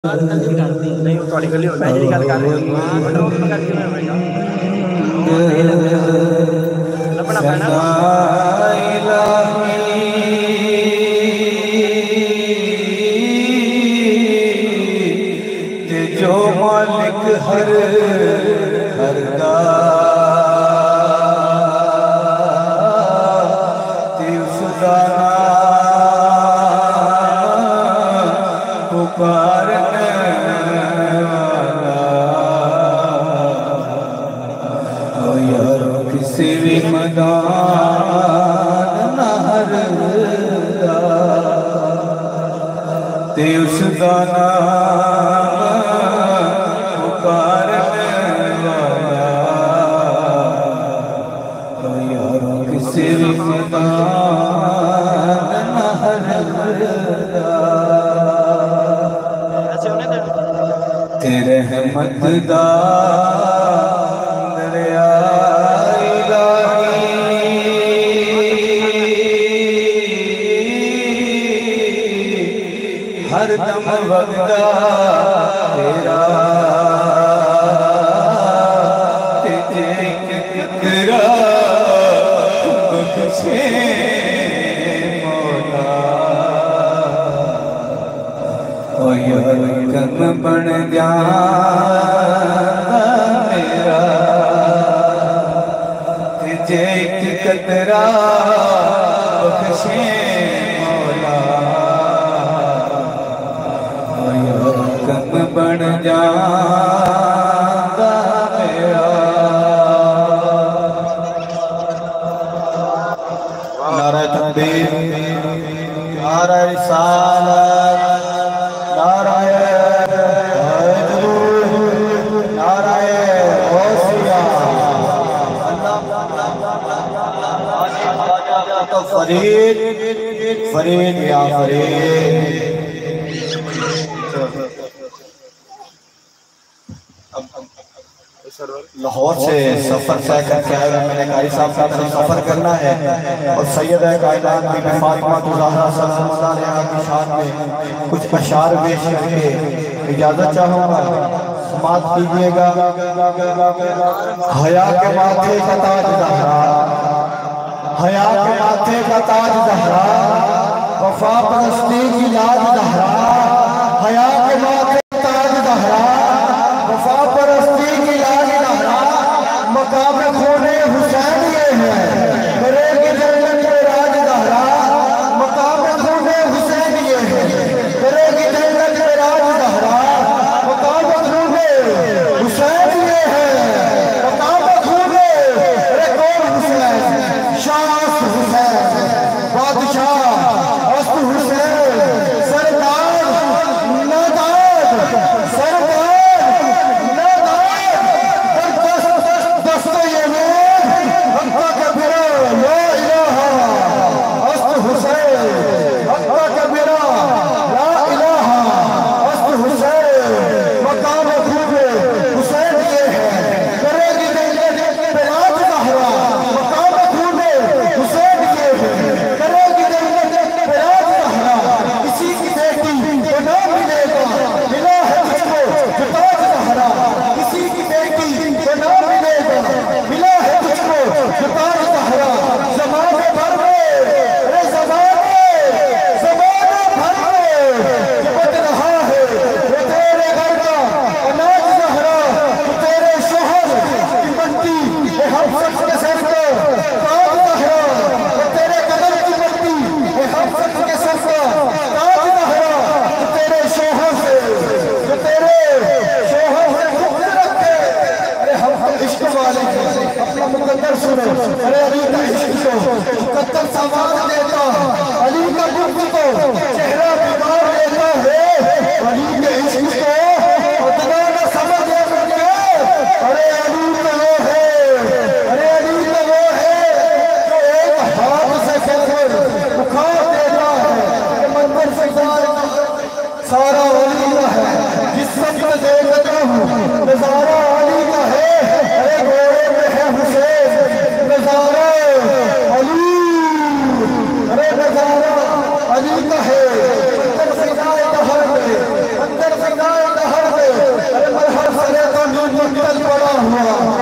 नहीं वो थोड़ी गली मैं जी गल कर रही हूं ऑर्डर ओपन करके मैं भाई लपना पैना ते जो मालिक हर हर का ते उसदा पुकारने वाला यार किसी भी मैदान न हारदा ते उसदा नाम पुकारने वाला यार किसी भी मैदान न हारदा तेरे रहमत दा दरिया हर दम वगदा तेरा तेरा बख्शे कम बन जा मेरा तुझे एक कतरा बख्शे मौला कम बन जा मेरा। नारा तकबीर नारा रिसालत फरीद फरीद या फरीद लाहौर से सफर तय करके आए मैंने कारी साहब से सफर करना है और सैयद कायनात बीबी फातिमा ज़हरा सल्लल्लाहु अलैहा की शान में कुछ अशार पेश करके इजाजत चाहूंगा। समात कीजिएगा। हया के माथे का ताज ज़हरा, हया के माथे का ताज ज़हरा, वफा परस्ती की लाज ज़हरा, हया के माथे का ताज ज़हरा, वफा परस्ती की लाज ज़हरा, मकाम खूने हुसैन ये है, करेगी जन्नत में राज ज़हरा, मकाम खूने हुसैन ये है, करेगी जन्नत में राज ज़हरा, मकाम खूने हुसैन ये है, मकाम खूने अरे कौन हुसैन शाह हुसैन बादशाह अस्त हुसैन सरदार नादार मुअत्तल पड़ा हुआ